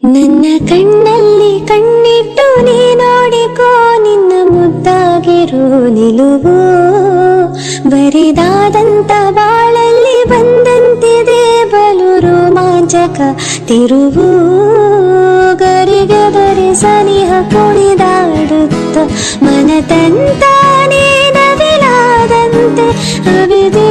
ನನ್ನ ಕಣ್ಣಲ್ಲಿ ಕಣ್ಣಿಟ್ಟು ನೀ ನೋಡಿಕೋ, ನಿನ್ನ ಮುದ್ದಾಗಿರೋ ನಿಲುವು ಬರಿದಾದಂತ ಬಾಳಲ್ಲಿ ಬಂದಂತಿದೆ ಬಲು ರೋಮಾಂಚಕ ತಿರುವು. ಗರಿಗೆ ಬರಿ ಸನಿಹ ಕುಣಿದಾಡುತ್ತ ಮನತಂತಾನೇ ನವಿಲಾದಂತೆ ಅವಿದೆ